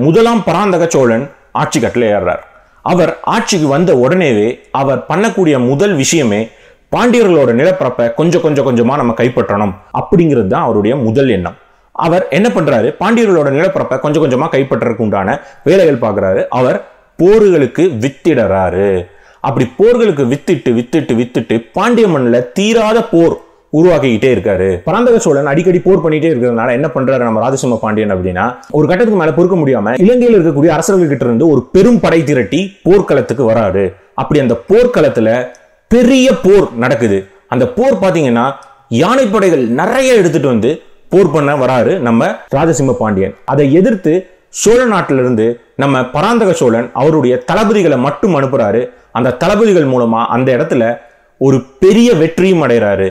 முதலாம் பராந்தக சோழன் ஆட்சி கட்டளை ஏறார். அவர் ஆட்சிக்கு வந்த உடனேவே அவர் பண்ணக்கூடிய முதல் விஷயமே பாண்டியர்களோட நிலப்பரப்பை கொஞ்சம் கொஞ்சமா நம்ம கைப்பற்றணும் அப்படிங்கிறது தான் அவருடைய முதல் எண்ணம். அவர் என்ன பண்றாரு, பாண்டியர்களோட நிலப்பரப்பை கொஞ்சம் கொஞ்சமா கைப்பற்றறதுக்கு உண்டான வேலைகள் பார்க்கிறாரு. அவர் போர்களுக்கு வித்திடறாரு. அப்படி போர்களுக்கு வித்துட்டு பாண்டிய மண்ணில் தீராத போர் உருவாக்கிக்கிட்டே இருக்காரு. பராந்தக சோழன் அடிக்கடி போர் பண்ணிட்டே இருக்கிறதுனால என்ன பண்றாரு நம்ம ராஜசிம்ம பாண்டியன் அப்படின்னா, ஒரு கட்டத்துக்கு மேல பொறுக்க முடியாம இலங்கையில் இருக்கக்கூடிய அரசர்கள் கிட்ட இருந்து ஒரு பெரும் படை திரட்டி போர்க்களத்துக்கு வராரு. அப்படி அந்த போர்க்களத்துல பெரிய போர் நடக்குது. அந்த போர் பாத்தீங்கன்னா யானைப்படைகள் நிறைய எடுத்துட்டு வந்து போர் பண்ண வராரு நம்ம ராஜசிம்ம பாண்டியன். அதை எதிர்த்து சோழ நாட்டிலிருந்து நம்ம பராந்தக சோழன் அவருடைய தளபதிகளை மட்டும் அனுப்புறாரு. அந்த தளபதிகள் மூலமா அந்த இடத்துல ஒரு பெரிய வெற்றியும் அடைகிறாரு.